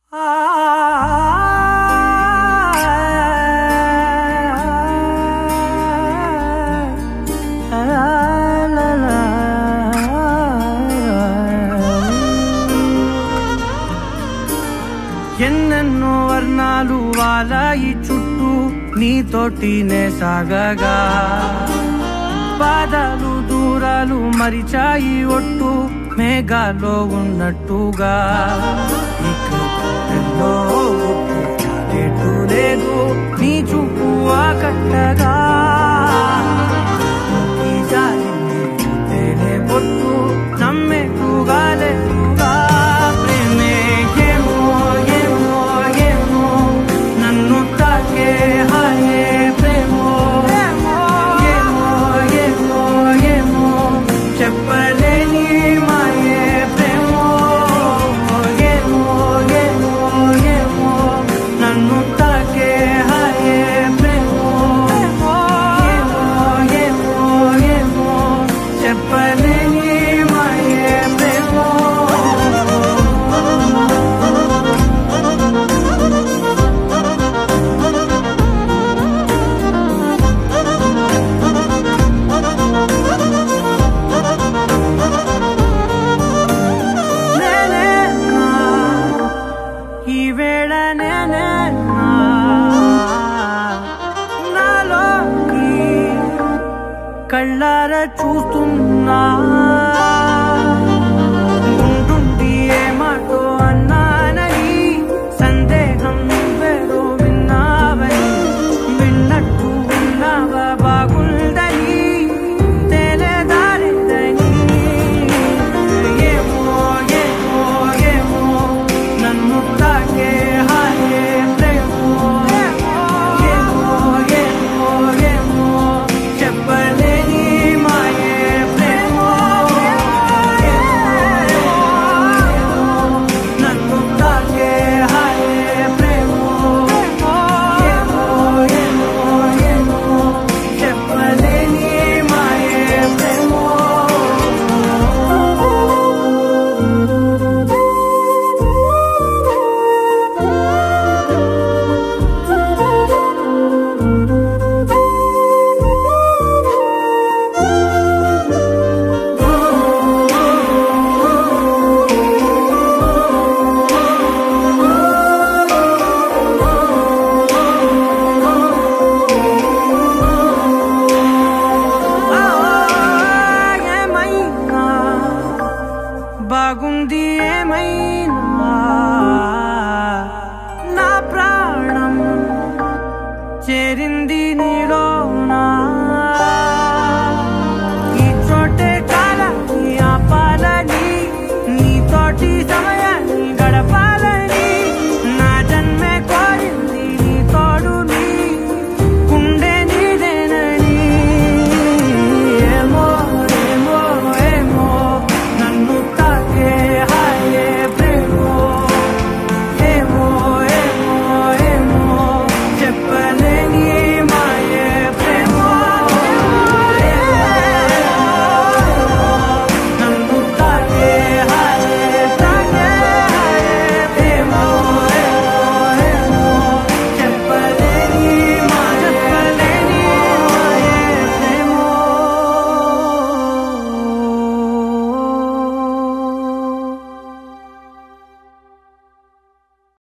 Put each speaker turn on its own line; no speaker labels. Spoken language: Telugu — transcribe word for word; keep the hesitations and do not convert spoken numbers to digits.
ఎన్నెన్నో వర్ణాలు వాలాయి చుట్టూ నీతోటినే సాగగా పాదాలు దూరాలు మరిచాయి ఒట్టు మేఘాలో ఉన్నట్టుగా లేదు నీ చూపు ఆకట్టగా పొట్టు నమ్మేట్టుగా లేదుగా ప్రేమే ఏమో ఏమో ఏమో నన్ను తాకే హాయే ప్రేమో ఏమో ఏమో ఏమో చెప్పలేని మాయే ప్రేమో ఏమో ఏమో ఏమో నన్ను తాకే హాయే ప్రేమో ఏమో ఏమో ఏమో చెప్పలేని మాయే ప్రేమో ఈ వేళ నేనే నాలోకి కళ్ళారా చూస్తున్నా ఉంటుండి ఏ మాటో అన్నానని సందేహం నువ్వేదో విన్నావని విన్నట్టు విన్నావా బాగుందని తెలియదారిద్దని ఏమో ఏమో ఏమో నన్ను తాకే హాయే ప్రేమో ఏమో ఏమో ఏమో చెప్పలేని మాయే ప్రేమో నన్ను తాకే హాయే ప్రేమో ఏమో ఏమో ఏమో చెప్పలేని మాయే ప్రేమో ఏమైనా బాగుంది ఏమైనా